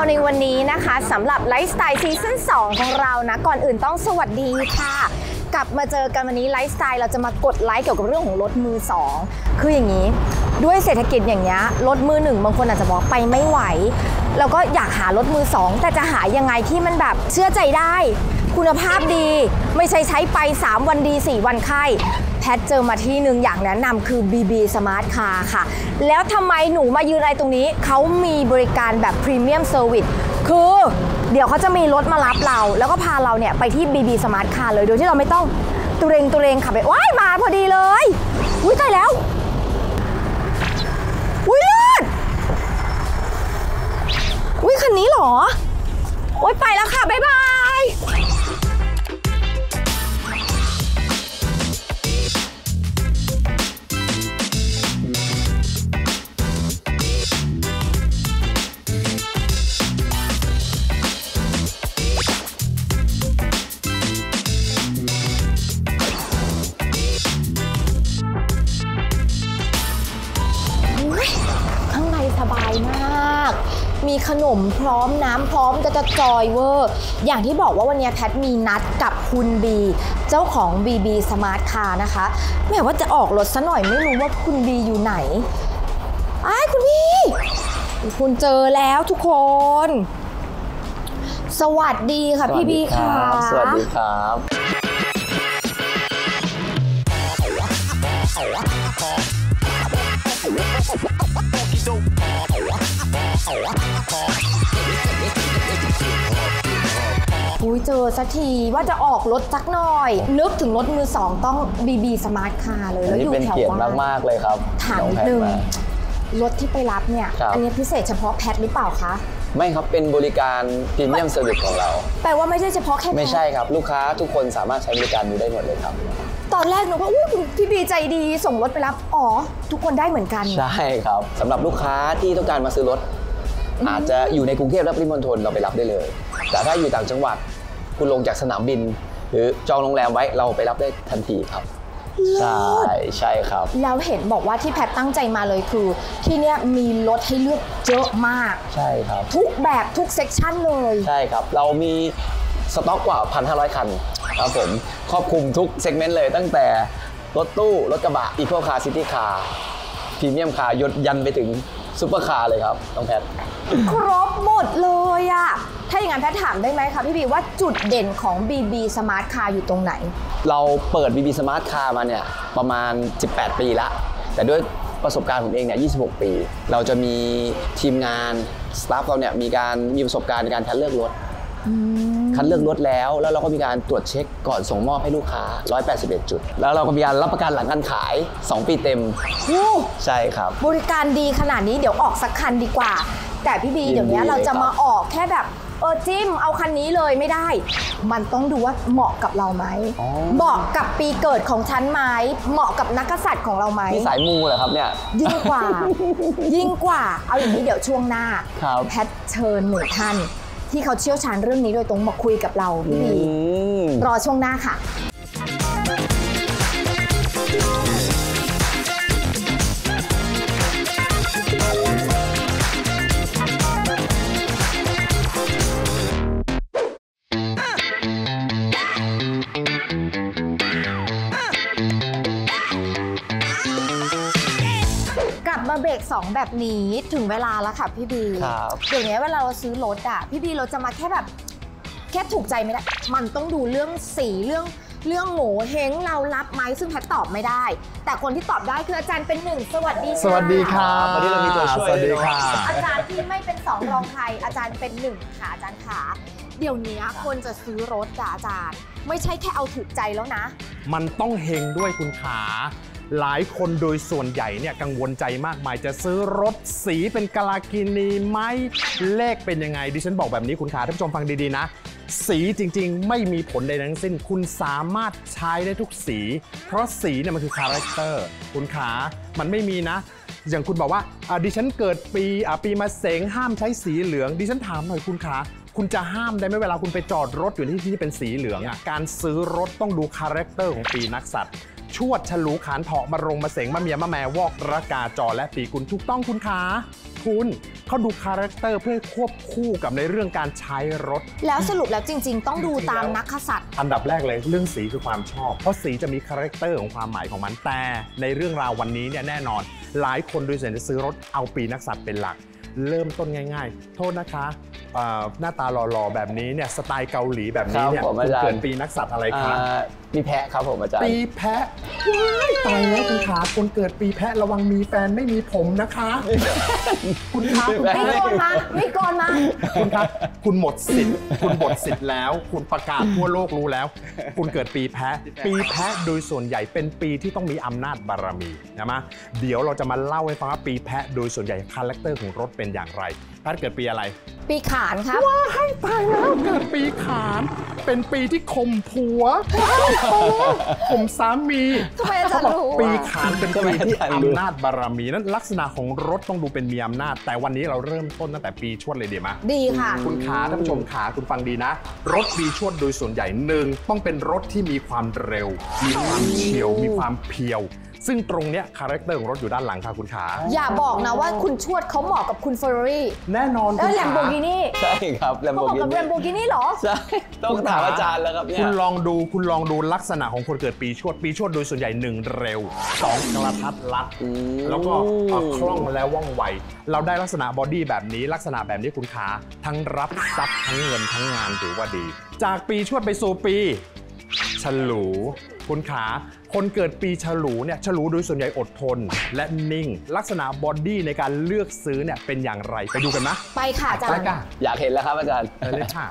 ในวันนี้นะคะสำหรับไลฟ์สไตล์ซีซั่น2ของเรานะก่อนอื่นต้องสวัสดีค่ะกลับมาเจอกันวันนี้ไลฟ์สไตล์เราจะมากดไลค์เกี่ยวกับเรื่องของรถมือ2คืออย่างนี้ด้วยเศรษฐกิจอย่างเงี้ยรถมือ1บางคนอาจจะบอกไปไม่ไหวแล้วก็อยากหารถมือ2แต่จะหายังไงที่มันแบบเชื่อใจได้คุณภาพดีไม่ใช่ใช้ไป3วันดี4วันไข้แพทเจอมาที่หนึ่งอย่างแนะนำคือ BB Smart Car ค่ะแล้วทำไมหนูมายืนอะไรตรงนี้เขามีบริการแบบพรีเมียมเซอร์วิสคือเดี๋ยวเขาจะมีรถมารับเราแล้วก็พาเราเนี่ยไปที่ BB Smart Car เลยโดยที่เราไม่ต้องตุเรงขับไปว้ายมาพอดีเลยอุ้ยตายแล้วอุ้ยเลิศอุ้ยคันนี้เหรอโอ๊ยไปแล้วค่ะบ๊ายบายข้างในสบายมากมีขนมพร้อมน้ำพร้อมก็จะจอยเวอร์อย่างที่บอกว่าวันนี้แพทมีนัดกับคุณบีเจ้าของ BB Smart Car นะคะแม้ว่าจะออกรถซะหน่อยไม่รู้ว่าคุณบีอยู่ไหนคุณบีคุณเจอแล้วทุกคนสวัสดีค่ะพี่บีค่ะสวัสดีครับอุ้ยเจอสักทีว่าจะออกรถสักหน่อยนึกถึงรถมือ2ต้อง BB Smart Car เลยแล้วอยู่แถวบ้านมากเลยครับถามนิดนึงรถที่ไปรับเนี่ยอันนี้พิเศษเฉพาะแพทหรือเปล่าคะไม่ครับเป็นบริการพรีเมียมเซอร์วิสของเราแปลว่าไม่ใช่เฉพาะแค่ไม่ใช่ครับลูกค้าทุกคนสามารถใช้บริการนี้ได้หมดเลยครับตอนแรกหนูว่าพี่บีใจดีส่งรถไปรับทุกคนได้เหมือนกันใช่ครับสำหรับลูกค้าที่ต้องการมาซื้อรถอาจจะอยู่ในกรุงเทพและปริมณฑลเราไปรับได้เลยแต่ถ้าอยู่ต่างจังหวัดคุณลงจากสนามบินหรือจองโรงแรมไว้เราไปรับได้ทันทีครับใช่ครับแล้วเห็นบอกว่าที่แพทตั้งใจมาเลยคือที่เนี้ยมีรถให้เลือกเยอะมากใช่ครับทุกแบบทุกเซกชันเลยใช่ครับเรามีสต็อกกว่า 1,500 คันครับผมครอบคลุมทุกเซกเมนต์เลยตั้งแต่รถตู้รถกระบะอีโคคาร์ซิตี้คาร์พรีเมียมคาร์ยันไปถึงซุปเปอร์คาร์เลยครับน้องแพทครบหมดเลยอะถ้าอย่างนั้นแพทถามได้ไหมคะพี่บีว่าจุดเด่นของ BB Smart Car อยู่ตรงไหนเราเปิด BB Smart Car มาเนี่ยประมาณ18 ปีละแต่ด้วยประสบการณ์ผมเองเนี่ย26 ปีเราจะมีทีมงานสตาฟเราเนี่ยมีประสบการณ์ในการคัดเลือกรถแล้วเราก็มีการตรวจเช็คก่อนส่งมอบให้ลูกค้า181จุดแล้วเราก็มีการรับประกันหลังการขาย2 ปีเต็มใช่ครับบริการดีขนาดนี้เดี๋ยวออกสักคันดีกว่าแต่พี่บีเดี๋ยวนี้เราจะมาออกแค่แบบจิ้มเอาคันนี้เลยไม่ได้มันต้องดูว่าเหมาะกับเราไหมเหมาะกับปีเกิดของฉันไหมเหมาะกับนักกษัตริย์ของเราไหมนี่สายมูเหรอครับเนี่ยยิ่งกว่าเอาอย่างนี้เดี๋ยวช่วงหน้าแพทเชิญ1 ท่านที่เขาเชี่ยวชาญเรื่องนี้โดยตรงมาคุยกับเราพี่บีรอช่วงหน้าค่ะมาเบรก2แบบนี้ถึงเวลาแล้วค่ะพี่บีเดี๋ยวนี้เวลาเราซื้อรถพี่บีเราจะมาแค่ถูกใจไม่ได้มันต้องดูเรื่องสีเรื่องโง่เฮงเรารับไหมซึ่งแพทตอบไม่ได้แต่คนที่ตอบได้คืออาจารย์เป็น1สวัสดีค่ะสวัสดีค่ะวันนี้เรามีตัวช่วยสวัสดีค่ะอาจารย์ที่ไม่เป็น2รองใครอาจารย์เป็น1ค่ะอาจารย์ขาเดี๋ยวนี้คนจะซื้อรถอาจารย์ไม่ใช่แค่เอาถูกใจแล้วนะมันต้องเฮงด้วยคุณขาหลายคนโดยส่วนใหญ่เนี่ยกังวลใจมากมายจะซื้อรถสีเป็นกาลากินีไหมเลขเป็นยังไงดิฉันบอกแบบนี้คุณขาท่านผู้ชมฟังดีๆนะสีจริงๆไม่มีผลใดทั้งสิ้นคุณสามารถใช้ได้ทุกสีเพราะสีเนี่ยมันคือคาแรคเตอร์คุณขามันไม่มีนะอย่างคุณบอกว่าดิฉันเกิดปีมะเสงห้ามใช้สีเหลืองดิฉันถามหน่อยคุณขาคุณจะห้ามได้ไหมเวลาคุณไปจอดรถอยู่ที่เป็นสีเหลืองการซื้อรถต้องดูคาแรคเตอร์ของปีนักษัตริย์ชวดฉลูขานเถาะมะรงมะเสงมะเมียมะแมวอกระกาจอและปีกุลถูกต้องคุณขาคุณเขาดูคาแรคเตอร์เพื่อควบคู่กับในเรื่องการใช้รถแล้วสรุปแล้วจริงๆต้องดูตามนักกษัตริย์อันดับแรกเลยเรื่องสีคือความชอบเพราะสีจะมีคาแรคเตอร์ของความหมายของมันแต่ในเรื่องราววันนี้เนี่ยแน่นอนหลายคนโดยส่วนใหญ่จะซื้อรถเอาปีนักษัตริย์เป็นหลักเริ่มต้นง่ายๆโทษนะคะหน้าตาหล่อๆแบบนี้เนี่ยสไตล์เกาหลีแบบนี้เนี่ยคุณเกิดปีนักษัตริย์อะไรคะปีแพะครับผมอาจารย์ปีแพะตายแล้วคุณขาคนเกิดปีแพะระวังมีแฟนไม่มีผมนะคะคุณขาไม่โกนมาไม่โกนมาคุณครับคุณหมดสิทธิ์แล้วคุณประกาศทั่วโลกรู้แล้วคุณเกิดปีแพะโดยส่วนใหญ่เป็นปีที่ต้องมีอำนาจบารมีนะมะเดี๋ยวเราจะมาเล่าให้ฟังว่าปีแพะโดยส่วนใหญ่คาแรคเตอร์ของรถเป็นอย่างไรท่านเกิดปีอะไรปีขานครับว้าให้ตายแล้วเกิดปีขานเป็นปีที่ข่มผัวข่มสามีทำไมอาจารย์รู้ปีขานเป็นปีที่อำนาจบารมีนั้นลักษณะของรถต้องดูเป็นมีอำนาจแต่วันนี้เราเริ่มต้นตั้งแต่ปีชวดเลยดีไหมดีค่ะคุณขาท่านผู้ชมขาคุณฟังดีนะรถปีชวดโดยส่วนใหญ่หนึ่งต้องเป็นรถที่มีความเร็วมีความเฉียวมีความเพียวซึ่งตรงเนี้ยคาแรคเตอร์ของรถอยู่ด้านหลังค่ะคุณขาอย่าบอกนะว่าคุณชวดเขาเหมาะกับคุณเฟอร์รารี่แน่นอนแลมโบกินี่ใช่ครับแลมโบกินี่เขาบอกกับแลมโบกินี่เหรอใช่ต้องถามอาจารย์แล้วครับเนี่ยคุณลองดูลักษณะของคนเกิดปีชวดโดยส่วนใหญ่1เร็ว2กระทัดรัดแล้วก็คล่องและว่องไวเราได้ลักษณะบอดี้แบบนี้ลักษณะแบบนี้คุณขาทั้งรับทรัพย์ทั้งเงินทั้งงานถือว่าดีจากปีชวดไปสู่ปีฉลูคุณขาคนเกิดปีฉลูเนี่ยฉลูโดยส่วนใหญ่อดทนและนิ่งลักษณะบอดี้ในการเลือกซื้อเนี่ยเป็นอย่างไรไปดูกันนะไปค่ะอาจารย์อยากเห็นแล้วครับอาจารย์ไปเลยค่ะ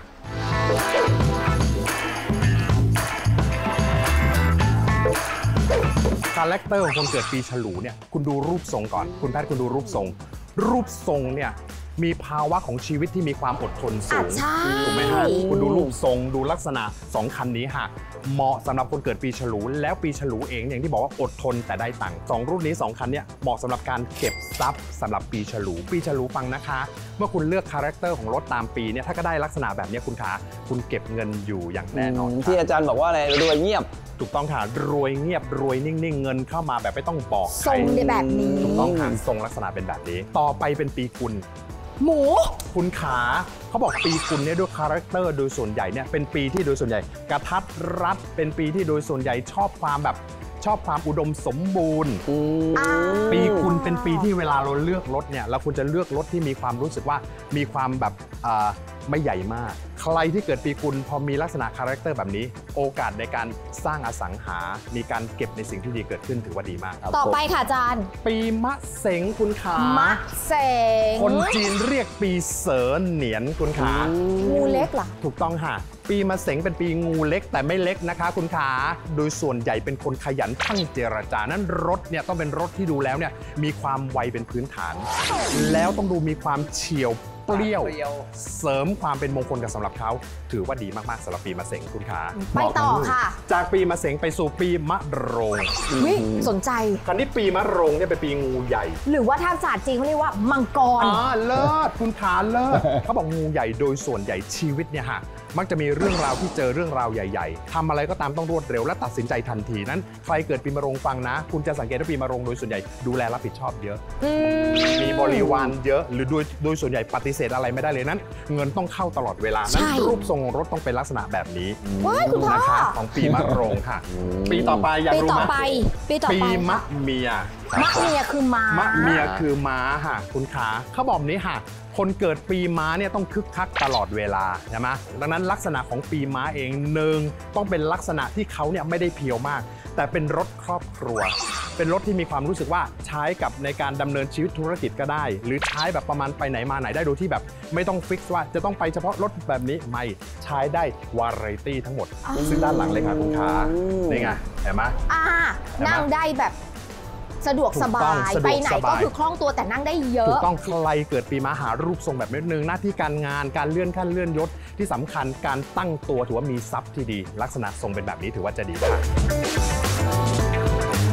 คาแรคเตอร์ของคนเกิดปีฉลูเนี่ยคุณดูรูปทรงก่อนคุณแพทย์คุณดูรูปทรงเนี่ยมีภาวะของชีวิตที่มีความอดทนสูงถูกไหมฮะคุณดูรูปทรงดูลักษณะ2คันนี้ฮะเหมาะสำหรับคนเกิดปีฉลูแล้วปีฉลูเองอย่างที่บอกว่าอดทนแต่ได้ตังค์2รุ่นนี้2คันนี้เหมาะสำหรับการเก็บทรัพย์สำหรับปีฉลูฟังนะคะเมื่อคุณเลือกคาแรคเตอร์ของรถตามปีเนี่ยถ้าก็ได้ลักษณะแบบนี้คุณขาคุณเก็บเงินอยู่อย่างแน่นอนที่อาจารย์บอกว่าอะไรรวยเงียบถูกต้องค่ะรวยเงียบรวยนิ่งๆเงินเข้ามาแบบไม่ต้องบอกทรงในแบบนี้ถูกต้องค่ะทรงลักษณะเป็นแบบนี้ต่อไปเป็นปีกุลหมูคุณขาเขาบอกปีกุลเนี่ยด้วยคาแรคเตอร์โดยส่วนใหญ่เนี่ยเป็นปีที่โดยส่วนใหญ่กระทัดรัดเป็นปีที่โดยส่วนใหญ่ชอบความอุดมสมบูรณ์ปีกุลเป็นปีที่เวลาเราเลือกรถเนี่ยเราควรจะเลือกรถที่มีความรู้สึกว่ามีความแบบไม่ใหญ่มากใครที่เกิดปีกุลพอมีลักษณะคาแรคเตอร์แบบนี้โอกาสในการสร้างอสังหามีการเก็บในสิ่งที่ดีเกิดขึ้นถือว่าดีมากครับต่อไปค่ะอาจารย์ปีมะเสงคุณขามะเสงคนจีนเรียกปีเสอเหนียนคุณขางูเล็กเหรอถูกต้องค่ะปีมะเสงเป็นปีงูเล็กแต่ไม่เล็กนะคะคุณขาโดยส่วนใหญ่เป็นคนขยันช่างเจรจานั้นรถเนี่ยต้องเป็นรถที่ดูแล้วเนี่ยมีความไวเป็นพื้นฐานแล้วต้องดูมีความเฉียวเปรี้ยวเสริมความเป็นมงคลกับสำหรับเขาถือว่าดีมากๆสำหรับปีมะเสงคุณขาไปต่อค่ะจากปีมะเสงไปสู่ปีมะโรงสนใจคราวนี้ปีมะโรงเนี่ยเป็นปีงูใหญ่หรือว่าทางศาสตร์จีนเขาเรียกว่ามังกรเลิศคุณขาเลิศเขาบอกงูใหญ่โดยส่วนใหญ่ชีวิตเนี่ยฮะมักจะมีเรื่องราวที่เจอเรื่องราวใหญ่ๆทำอะไรก็ตามต้องรวดเร็วและตัดสินใจทันทีนั้นใครเกิดปีมะโรงฟังนะคุณจะสังเกตว่าปีมะโรงโดยส่วนใหญ่ดูแลรับผิดชอบเยอะมีบริวารเยอะหรือโดยส่วนใหญ่ปฏิเสธอะไรไม่ได้เลยนั้นเงินต้องเข้าตลอดเวลานั้นรูปทรงของรถต้องเป็นลักษณะแบบนี้นะคะของปีมะโรงค่ะปีต่อไปอยากรู้ไหมปีมะเมียคือม้ามะเมียคือม้าค่ะคุณขาเขาบอกนี้ค่ะคนเกิดปีม้าเนี่ยต้องคึกคักตลอดเวลาใช่ไหมดังนั้นลักษณะของปีม้าเองหนึ่งต้องเป็นลักษณะที่เขาเนี่ยไม่ได้เพียวมากแต่เป็นรถครอบครัวเป็นรถที่มีความรู้สึกว่าใช้กับในการดำเนินชีวิตธุรกิจก็ได้หรือใช้แบบประมาณไปไหนมาไหนได้โดยที่แบบไม่ต้องฟิกซ์ว่าจะต้องไปเฉพาะรถแบบนี้ไม่ใช้ได้วาไรตี้ทั้งหมดซึ่งด้านหลังเลยค่ะคุณขานี่ไงเห็นไหมนั่งได้แบบสะดวกสบายไปไหนก็คือคล่องตัวแต่นั่งได้เยอะถูกต้องใครเกิดปีม้าหารูปทรงแบบนึงหน้าที่การงานการเลื่อนขั้นเลื่อนยศที่สำคัญการตั้งตัวถือว่ามีทรัพย์ที่ดีลักษณะทรงเป็นแบบนี้ถือว่าจะดีค่ะ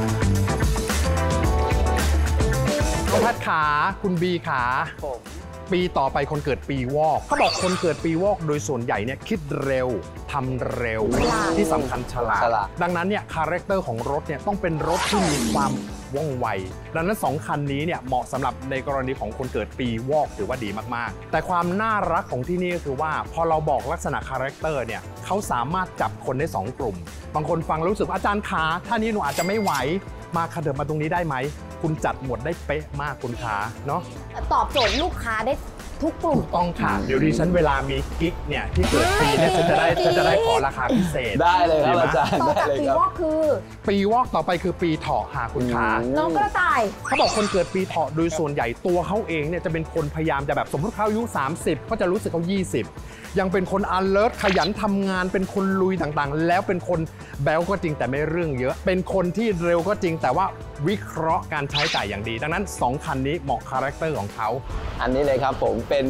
คุณพัดขาคุณบีขาปีต่อไปคนเกิดปีวอกเขาบอกคนเกิดปีวอกโดยส่วนใหญ่เนี่ยคิดเร็วทำเร็วที่สำคัญฉลาดดังนั้นเนี่ยคาแรคเตอร์ของรถเนี่ยต้องเป็นรถที่มีความว่องไวดังนั้น2คันนี้เนี่ยเหมาะสำหรับในกรณีของคนเกิดปีวอกถือว่าดีมากๆแต่ความน่ารักของที่นี่ก็คือว่าพอเราบอกลักษณะคาแรคเตอร์เนี่ยเขาสามารถจับคนได้2กลุ่มบางคนฟังรู้สึกอาจารย์ขาท่านี้หนูอาจจะไม่ไหวมาขยับมาตรงนี้ได้ไหมคุณจัดหมดได้เป๊ะมากคุณขาเนาะตอบโจทย์ลูกค้าได้ทุกกลุ่มต้องค่ะเดี๋ยวดิฉันเวลามีกิ๊กเนี่ยที่เกิดปีเนี่ยฉันจะได้ขอราคาพิเศษได้เลยครับอาจารย์ต่อจากปีวอกคือปีวอกต่อไปคือปีเถาะค่ะคุณขาน้องกระต่ายเขาบอกคนเกิดปีเถาะโดยส่วนใหญ่ตัวเขาเองเนี่ยจะเป็นคนพยายามจะแบบสมมติเขาอายุ30เขาจะรู้สึกเขา20ยังเป็นคน alert ขยันทำงานเป็นคนลุยต่างๆแล้วเป็นคนแบลก็จริงแต่ไม่เรื่องเยอะเป็นคนที่เร็วก็จริงแต่ว่าวิเคราะห์การใช้จ่ายอย่างดีดังนั้น2คันนี้เหมาะคาแรคเตอร์ของเขาอันนี้เลยครับผมเป็น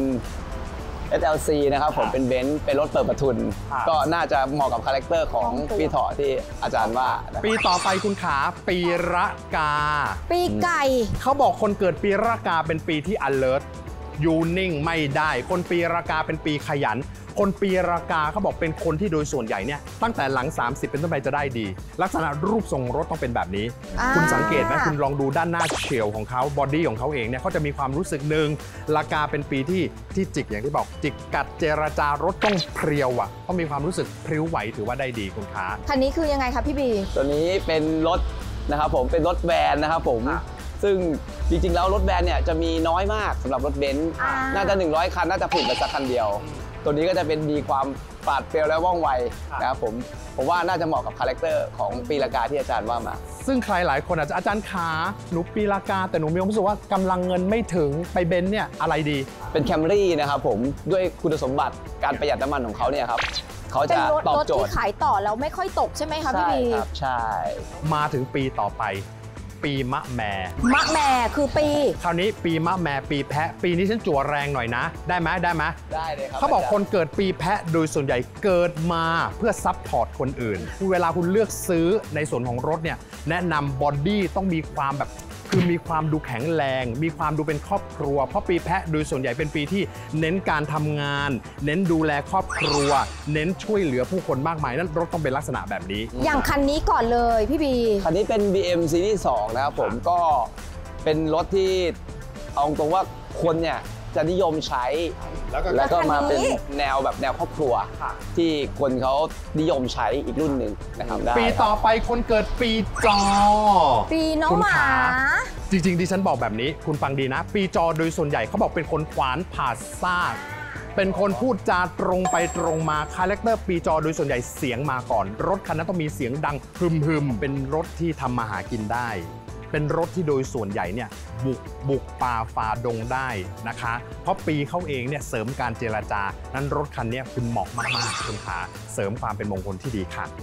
SLC นะครับผมเป็นเบนซ์เป็นรถเปิดประทุนก็น่าจะเหมาะกับคาแรคเตอร์ของปีเถาะที่อาจารย์ว่าปีต่อไปคุณขาปีระกาปีไก่เขาบอกคนเกิดปีระกาเป็นปีที่ alert อยู่นิ่งไม่ได้คนปีระกาเป็นปีขยันคนปีระกาเขาบอกเป็นคนที่โดยส่วนใหญ่เนี่ยตั้งแต่หลัง30เป็นต้นไปจะได้ดีลักษณะรูปทรงรถต้องเป็นแบบนี้คุณสังเกตไหมคุณลองดูด้านหน้าเชลของเขาบอดี้ของเขาเองเนี่ยเขาจะมีความรู้สึกหนึ่งระกาเป็นปีที่จิกอย่างที่บอกจิกกัดเจรจารถต้องเพรียวอ่ะต้องมีความรู้สึกพริ้วไหวถือว่าได้ดีคุณค้าคันนี้คือยังไงครับพี่บีตัวนี้เป็นรถนะครับผมเป็นรถแวนนะครับผมซึ่งจริงๆแล้วรถแวนเนี่ยจะมีน้อยมากสำหรับรถเบนซ์น่าจะ100คันน่าจะผลิตไปสักคันเดียวตัวนี้ก็จะเป็นมีความปราดเปรียวและว่องไวนะครับผมว่าน่าจะเหมาะกับคาแรคเตอร์ของปีละกาที่อาจารย์ว่ามาซึ่งใครหลายคนอาจจะอาจารย์ขาหนูปีละกาแต่หนูมีความรู้สึกว่ากำลังเงินไม่ถึงไปเบนซ์เนี่ยอะไรดีเป็นแคมรี่นะครับผมด้วยคุณสมบัติการประหยัดน้ำมันของเขาเนี่ยครับเขาจะตอบโจทย์ที่ขายต่อแล้วไม่ค่อยตกใช่ไหมคะพี่บีใช่มาถึงปีต่อไปปีมะแม่คือปีคราวนี้ปีมะแม่ปีแพะปีนี้ฉันจั่วแรงหน่อยนะได้ไหมได้เลยครับเขาบอกคนเกิดปีแพะโดยส่วนใหญ่เกิดมาเพื่อซัพพอร์ตคนอื่นเวลาคุณเลือกซื้อในส่วนของรถเนี่ยแนะนำบอดี้ต้องมีความแบบคือมีความดูแข็งแรงมีความดูเป็นครอบครัวเพราะปีแพะโดยส่วนใหญ่เป็นปีที่เน้นการทำงานเน้นดูแลครอบครัวเน้นช่วยเหลือผู้คนมากมายนั่นรถต้องเป็นลักษณะแบบนี้อย่างคันนี้ก่อนเลยพี่บีคันนี้เป็น BM Series 2นะครับผมก็เป็นรถที่เอาตรงว่าคนเนี่ยจะนิยมใช้แล้วก็มาเป็นแนวแบบแนวครอบครัวที่คนเขานิยมใช้อีกรุ่นหนึ่งนะครับปีต่อไปคนเกิดปีจอปีน้องหมาจริงๆดิฉันบอกแบบนี้คุณฟังดีนะปีจอโดยส่วนใหญ่เขาบอกเป็นคนขวานผ่าซากเป็นคนพูดจาตรงไปตรงมาคาแรคเตอร์ปีจอโดยส่วนใหญ่เสียงมาก่อนรถคันนั้นต้องมีเสียงดังฮึมเป็นรถที่ทำมาหากินได้เป็นรถที่โดยส่วนใหญ่เนี่ยบุกป่าฝ่าดงได้นะคะเพราะปีเขาเองเนี่ยเสริมการเจรจานั้นรถคันนี้คุณเหมาะมากๆคุณขาเสริมความเป็นมงคลที่ดีค่ะ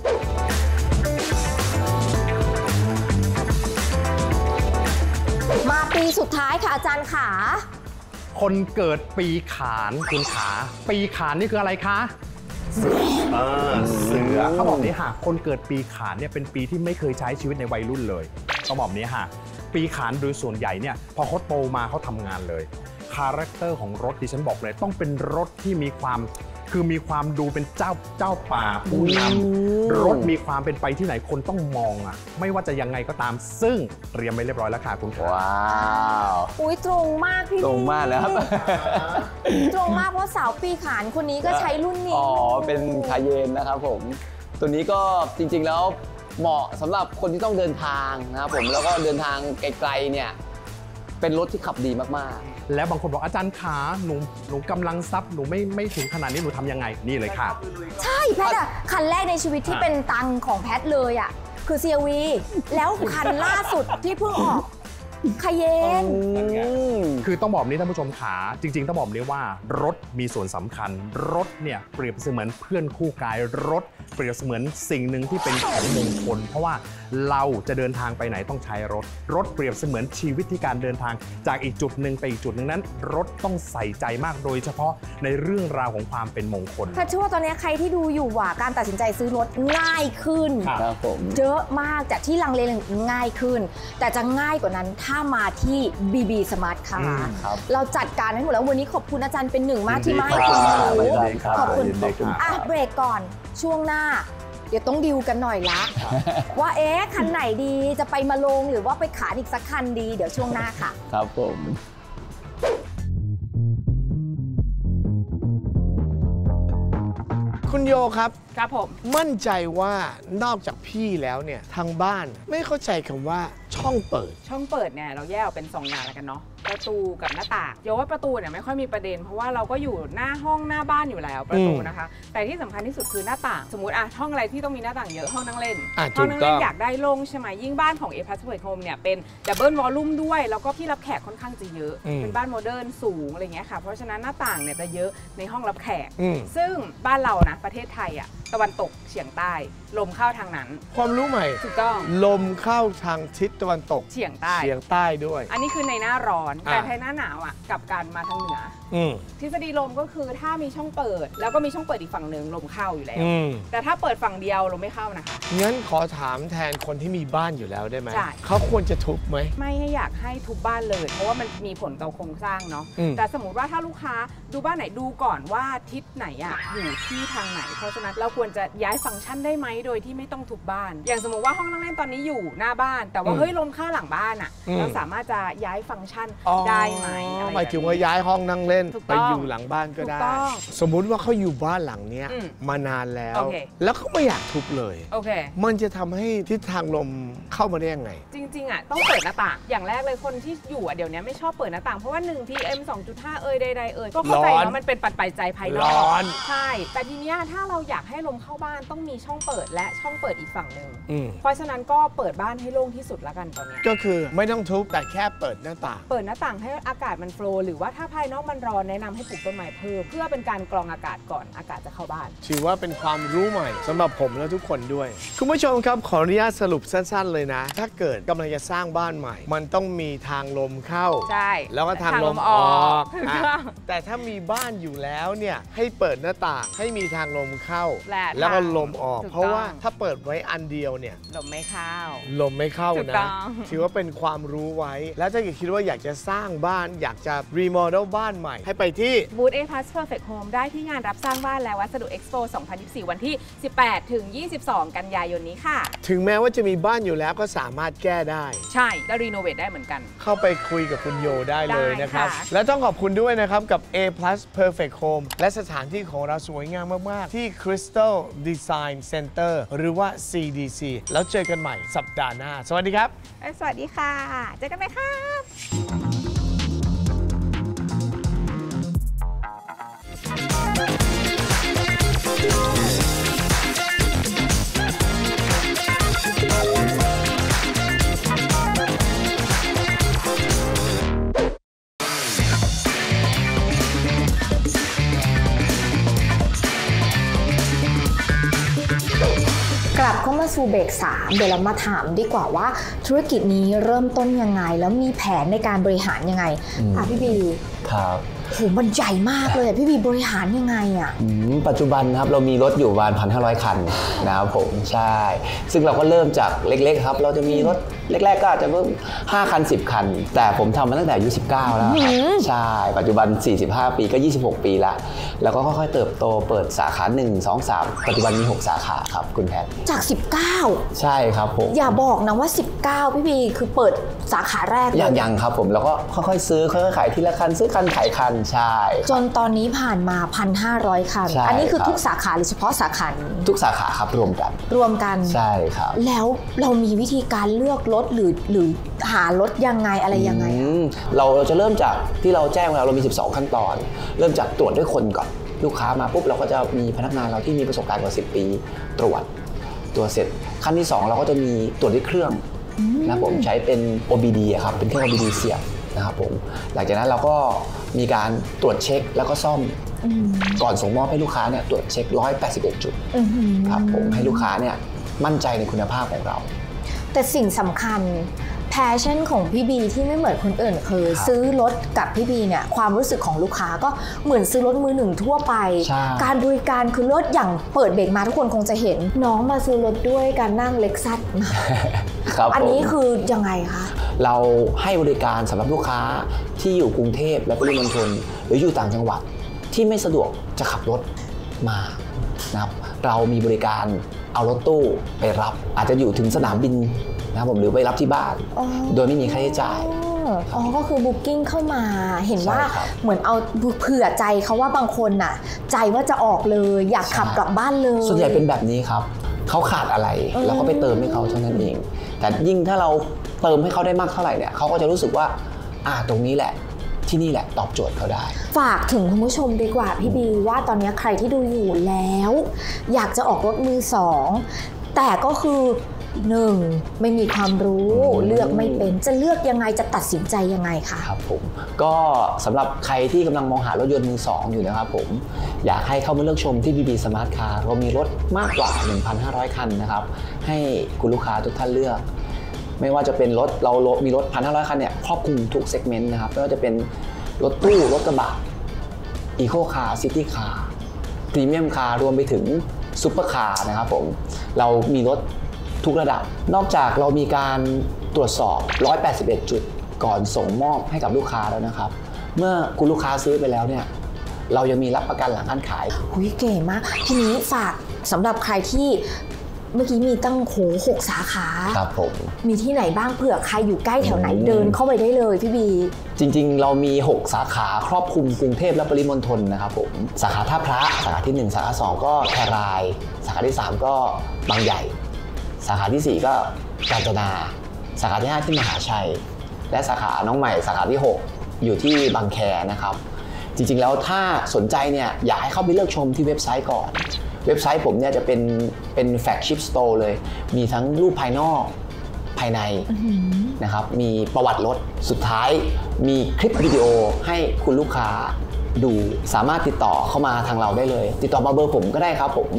มาปีสุดท้ายค่ะอาจารย์ขาคนเกิดปีขานคุณขาปีขานนี่คืออะไรคะเสือเขาบอกนี้ค่ะคนเกิดปีขานเนี่ยเป็นปีที่ไม่เคยใช้ชีวิตในวัยรุ่นเลยเขาบอกนี้ค่ะปีขานโดยส่วนใหญ่เนี่ยพอเขาโตมาเขาทำงานเลยคาแรคเตอร์ของรถดิฉันบอกเลยต้องเป็นรถที่มีความดูเป็นเจ้าป่าผู้นำรถมีความเป็นไปที่ไหนคนต้องมองอ่ะไม่ว่าจะยังไงก็ตามซึ่งเตรียมไว้เรียบร้อยแล้วค่ะคุณขาว้าวอุ้ยตรงมากพี่ตรงมากแล้วครับตรงมากเพราะสาวปีขานคนนี้ก็ใช้รุ่นนี้เป็นคาเยนนะครับผมตัวนี้ก็จริงๆแล้วเหมาะสำหรับคนที่ต้องเดินทางนะครับผมแล้วก็เดินทางไกลๆเนี่ยเป็นรถที่ขับดีมากๆแล้วบางคนบอกอาจารย์ขาหนูกำลังทรัพย์หนูไม่ถึงขนาดนี้หนูทำยังไงนี่เลยค่ะใช่แพทย์อะคันแรกในชีวิตที่เป็นตังของแพทย์เลยอะคือ CRV แล้วคันล่าสุดที่เพิ่งออกคาเยนคือต้องบอกนี้ท่านผู้ชมขาจริงๆต้องบอกนี้ว่ารถมีส่วนสำคัญรถเนี่ยเปรียบเสมือนเพื่อนคู่กายรถเปรียบเสมือนสิ่งหนึ่งที่เป็นของมงคลเพราะว่าเราจะเดินทางไปไหนต้องใช้รถเปรียบเสมือนชีวิตที่การเดินทางจากอีกจุดหนึ่งไปอีกจุดหนึ่งนั้นรถต้องใส่ใจมากโดยเฉพาะในเรื่องราวของความเป็นมงคลถ้าเชื่อว่าตอนนี้ใครที่ดูอยู่ว่าการตัดสินใจซื้อรถง่ายขึ้นเยอะมากจากที่ลังเลง่ายขึ้นแต่จะง่ายกว่านั้นถถ้ามาที่ BB Smart Car ครับเราจัดการให้หมดแล้ววันนี้ขอบคุณอาจารย์เป็นหนึ่งมากที่มาให้ยินดีความครับรู้ยินดีครับขอบคุณยินดีครับอ่ะเบรกก่อนช่วงหน้า เดี๋ยวต้องดิวกันหน่อยละว่าคันไหนดีจะไปมาลงหรือว่าไปขายอีกสักคันดีเดี๋ยวช่วงหน้าค่ะครับผมคุณโยครับครับผมมั่นใจว่านอกจากพี่แล้วเนี่ยทางบ้านไม่เข้าใจคำว่าช่องเปิดช่องเปิดเนี่ยเราแยกออกเป็น2อย่างแล้วกันเนาะประตูกับหน้าต่างโยว่าประตูเนี่ยไม่ค่อยมีประเด็นเพราะว่าเราก็อยู่หน้าห้องหน้าบ้านอยู่แล้วประตูนะคะ แต่ที่สำคัญที่สุดคือหน้าต่างสมมติห้องอะไรที่ต้องมีหน้าต่างเยอะห้องนั่งเล่น ห้องนั่งเล่นอยากได้โล่งใช่ไหมยิ่งบ้านของ A+ Perfect Home เนี่ยเป็นดับเบิลวอลลุ่มด้วยแล้วก็ที่รับแขกค่อนข้างจะเยอะเป็นบ้านโมเดิร์นสูงอะไรเงี้ยค่ะเพราะฉะนั้นหน้าต่างเนี่ยจะเยอะในห้องรับแขกซึ่งบ้านเรานะประเทศไทยตะวันตกเฉียงใต้ลมเข้าทางนั้นความรู้ใหม่ถูกต้องลมเข้าทางทิศตะวันตกเฉียงใต้เฉียงใต้ด้วยอันนี้คือในหน้าร้อนแต่ในหน้าหนาวกลับกันมาทางเหนือ ทฤษฎีลมก็คือถ้ามีช่องเปิดแล้วก็มีช่องเปิดอีกฝั่งหนึ่งลมเข้าอยู่แล้วแต่ถ้าเปิดฝั่งเดียวลมไม่เข้านะคะงั้นขอถามแทนคนที่มีบ้านอยู่แล้วได้ไหมใช่เขาควรจะทุบไหมไม่ให้อยากให้ทุบบ้านเลย เพราะว่ามันมีผลต่อโครงสร้างเนาะแต่สมมติว่าถ้าลูกค้าดูบ้านไหนดูก่อนว่าทิศไหนอยู่ที่ทางไหนเพราะฉะนั้นเราควรจะย้ายฟังก์ชันได้ไหมโดยที่ไม่ต้องทุบบ้าน อย่างสมมติว่าห้องนั่งเล่นตอนนี้อยู่หน้าบ้าน แต่ว่าเฮ้ยลมเข้าหลังบ้านเราสามารถจะย้ายฟังก์ชันได้ไหมอะไรหมายถึงว่าย้ายห้องนั่งเล่นถูกไปต้องอยู่หลังบ้านก็ได้ถูกต้องสมมุติว่าเขาอยู่บ้านหลังเนี้ยอืมมานานแล้วโอเคแล้วเขาไม่อยากทุบเลยโอเคมันจะทำให้ทิศทางลมเข้ามาได้ยังไงจริงๆต้องเปิดหน้าต่างอย่างแรกเลยคนที่อยู่เดี๋ยวนี้ไม่ชอบเปิดหน้าต่างเพราะว่า1 PM 2.5 ใดๆก็เข้าใจร้อนว่ามันเป็นปัจจัยภายนอกร้อนใช่แต่ทีเนี้ยถ้าเราอยากให้ลมเข้าบ้านต้องมีช่องเปิดและช่องเปิดอีกฝั่งหนึ่งเพราะฉะนั้นก็เปิดบ้านให้โล่งที่สุดแล้วกันตอนเนี้ยก็คือไม่ต้องทุบแต่แค่เปิดหน้าต่างเปิดหน้าต่างให้อากาศมันโฟลว์หรือว่าถ้าภายนอกมันร้อนแนะนำให้ปลูกต้นไม้เพิ่มเพื่อเป็นการกรองอากาศก่อนอากาศจะเข้าบ้านถือว่าเป็นความรู้ใหม่สำหรับผมและทุกคนด้วย คุณผู้ชมครับขออนุญาตสรุปสั้นๆเลยนะ ถ้าเกิดกำลังจะสร้างบ้านใหม่ มันต้องมีทางลมเข้าใช่แล้วก็ทางลมออกถูกต้องแต่ถ้ามีบ้านอยู่แล้วเนี่ยให้เปิดหน้าต่างให้มีทางลมเข้าและแล้วก็ลมออกถูกต้องเพราะว่าถ้าเปิดไว้อันเดียวเนี่ยลมไม่เข้าลมไม่เข้าถูกต้นะองถือว่าเป็นความรู้ไว้ แล้วถ้าเกิดคิดว่าอยากจะสร้างบ้าน อยากจะรีโมเดลบ้านใหม่ ให้ไปที่บูธ A+ Perfect Home ได้ที่งานรับสร้างบ้านและวัสดุ Expo 2024 วันที่ 18 ถึง 22 กันยายนนี้ค่ะถึงแม้ว่าจะมีบ้านอยู่แล้วก็สามารถแก้ได้ใช่และรีโนเวทได้เหมือนกันเข้าไปคุยกับคุณโยได้เลยนะครับได้ค่ะและต้องขอบคุณด้วยนะครับกับ A+ Perfect Home และสถานที่ของเราสวยงามมาก ๆ ที่ Crystal Design Center หรือว่า CDC แล้วเจอกันใหม่สัปดาห์หน้า สวัสดีครับสวัสดีค่ะ เจอกันไหมครับกลับเข้ามาสู่เบรก3เดี๋ยวเรามาถามดีกว่าว่าธุรกิจนี้เริ่มต้นยังไง แล้วมีแผนในการบริหารยังไงพี่บีครับโหมันใหญ่มากเลยพี่บีบริหารยังไงอ่ะปัจจุบันนะครับเรามีรถอยู่ประมาณ 1,500 คันนะครับผมใช่ซึ่งเราก็เริ่มจากเล็กๆครับเราจะมีรถแรกๆก็อาจจะเพิ่ม5 คัน 10 คัน แต่ผมทำมาตั้งแต่อายุ19 แล้วครับใช่ปัจจุบัน 45 ปีก็ 26 ปีแล้วแล้วก็ค่อยๆเติบโตเปิดสาขา1 2 3ปัจจุบันมี6 สาขาครับคุณแพทจาก 19 ใช่ครับผมอย่าบอกนะว่า 19 พี่บีคือเปิดสาขาแรกเลยยังครับผมแล้วก็ค่อยๆซื้อค่อยๆขายทีละคันซื้อคันขายคันใช่จนตอนนี้ผ่านมา 1,500 คันใช่อันี้คือครับทุกสาขาหรือเฉพาะสาขานี้ทุกสาขาครับรวมกันรวมกันใช่ครับแล้วเรามีวิธีการเลือกรถหรือหารถยังไงอะไรยังไงเราจะเริ่มจากที่เราแจ้งเรามี 12 ขั้นตอน เริ่มจากตรวจด้วยคนก่อนลูกค้ามาปุ๊บเราก็จะมีพนักงานเราที่มีประสบการณ์กว่า 10 ปีตรวจเสร็จขั้นที่ 2 เราก็จะมีตรวจด้วยเครื่องนะผมใช้เป็น OBD ครับเป็นเครื่อง OBD เสียบนะครับผมหลังจากนั้นเราก็มีการตรวจเช็คแล้วก็ซ่อมก่อนส่งมอบให้ลูกค้าเนี่ยตรวจเช็ค181 จุดครับผมให้ลูกค้าเนี่ยมั่นใจในคุณภาพของเราแต่สิ่งสำคัญแพชชั่นของพี่บีที่ไม่เหมือนคนอื่นคือซื้อรถกับพี่บีเนี่ยความรู้สึกของลูกค้าก็เหมือนซื้อรถมือหนึ่งทั่วไป การบริการคือรถอย่างเปิดเบรกมาทุกคนคงจะเห็นน้องมาซื้อรถด้วยการนั่งเล็กซัสมาครับอันนี้คือยังไงคะเราให้บริการสำหรับลูกค้าที่อยู่กรุงเทพและปริมณฑลหรืออยู่ต่างจังหวัดที่ไม่สะดวกจะขับรถมานะครับเรามีบริการเอารถตู้ไปรับอาจจะอยู่ถึงสนามบินนะครับผมหรือไปรับที่บ้านโดยไม่มีค่าใช้จ่ายก็คือบุ๊กิ้งเข้ามาเห็นว่าเหมือนเอาเผื่อใจเขาว่าบางคนน่ะใจว่าจะออกเลยอยากขับกลับบ้านเลยส่วนใหญ่เป็นแบบนี้ครับเขาขาดอะไรเราก็ไปเติมให้เขาเท่านั้นเองแต่ยิ่งถ้าเราเติมให้เขาได้มากเท่าไหร่เนี่ยเขาก็จะรู้สึกว่าตรงนี้แหละที่นี่แหละตอบโจทย์เขาได้ฝากถึงคุณผู้ชมดีกว่าพี่บีว่าตอนนี้ใครที่ดูอยู่แล้วอยากจะออกรถมือสองแต่ก็คือ1ไม่มีความรู้เลือกไม่เป็นจะเลือกยังไงจะตัดสินใจยังไงคะครับผมก็สำหรับใครที่กำลังมองหารถยนต์มือสองอยู่นะครับผมอยากให้เข้ามาเลือกชมที่ BB Smart Car เรามีรถมากกว่า 1,500 คันนะครับให้คุณลูกค้าทุกท่านเลือกไม่ว่าจะเป็นรถเรามีรถ 1,500 คันเนี่ยครอบคลุมทุกเซกเมนต์นะครับไม่ว่าจะเป็นรถตู้รถกระบะอีโคคาร์ซิตี้คาร์พรีเมียมคาร์รวมไปถึงซุปเปอร์คาร์นะครับผมเรามีรถทุกระดับนอกจากเรามีการตรวจสอบ181จุดก่อนส่งมอบให้กับลูกค้าแล้วนะครับเมื่อคุณลูกค้าซื้อไปแล้วเนี่ยเรายังมีรับประกันหลังการขายเก๋มากทีนี้ฝากสำหรับใครที่เมื่อกี้มีตั้ง6 สาขาครับผมมีที่ไหนบ้างเผื่อใครอยู่ใกล้แถวไหนเดินเข้าไปได้เลยพี่บีจริงๆเรามี6 สาขาครอบคลุมกรุงเทพและปริมณฑลนะครับผมสาขาท่าพระสาขาที่1สาขา2ก็แครายสาขาที่3ก็บางใหญ่สาขาที่4ก็กาญจนาสาขาที่5ที่มหาชัยและสาขาน้องใหม่สาขาที่6อยู่ที่บางแคนะครับจริงๆแล้วถ้าสนใจเนี่ยอยากให้เข้าไปเลือกชมที่เว็บไซต์ก่อนเว็บไซต์ผมเนี่ยจะเป็นแฟลกชิพสโตร์เลยมีทั้งรูปภายนอกภายในนะครับมีประวัติรถสุดท้ายมีคลิปวิดีโอให้คุณลูกค้าดูสามารถติดต่อเข้ามาทางเราได้เลยติดต่อมาเบอร์ผมก็ได้ครับผม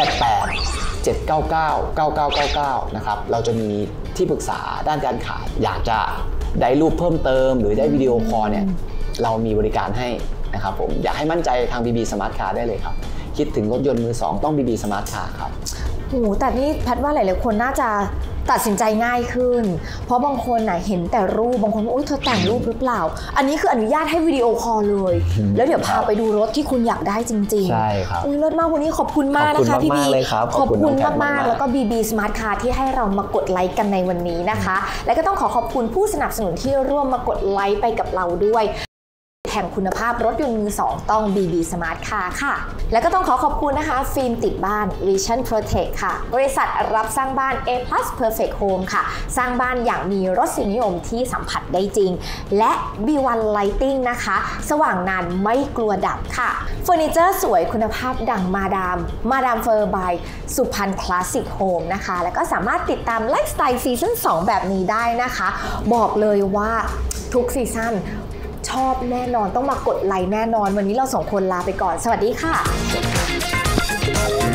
088 799 9999นะครับเราจะมีที่ปรึกษาด้านการขายอยากจะได้รูปเพิ่มเติมหรือได้วิดีโอคอลเนี่ยเรามีบริการให้นะครับผมอยากให้มั่นใจทาง BB Smart Car ได้เลยครับคิดถึงรถยนต์มือสองต้อง BB Smart Car ครับแต่นี่แพทว่าหลายๆคนน่าจะตัดสินใจง่ายขึ้นเพราะบางคนเห็นแต่รูปบางคนว่าเธอแต่งรูปหรือเปล่าอันนี้คืออนุญาตให้วิดีโอคอลเลยแล้วเดี๋ยวพาไปดูรถที่คุณอยากได้จริงๆใช่ครับรถมากวันนี้ขอบคุณมากนะคะพี่บีขอบคุณมากๆแล้วก็ BB Smart Car ที่ให้เรามากดไลค์กันในวันนี้นะคะและก็ต้องขอบคุณผู้สนับสนุนที่ร่วมมากดไลค์ไปกับเราด้วยแห่งคุณภาพรถยนต์มือสองต้อง BB Smart Car ค่ะและก็ต้องขอบคุณนะคะฟิล์มติดบ้าน Vision Protect ค่ะบริษัทรับสร้างบ้าน A+ Perfect Home ค่ะสร้างบ้านอย่างมีรสนิยมที่สัมผัสได้จริงและ B1 Lighting นะคะสว่างนานไม่กลัวดับค่ะเฟอร์นิเจอร์สวยคุณภาพดังมาดามเฟอร์บายสุพรรณคลาสสิกโฮมนะคะแล้วก็สามารถติดตามไลฟ์สไตล์ซีซั่น2แบบนี้ได้นะคะบอกเลยว่าทุกซีซั่นชอบแน่นอนต้องมากดไลค์แน่นอนวันนี้เรา2 คนลาไปก่อนสวัสดีค่ะ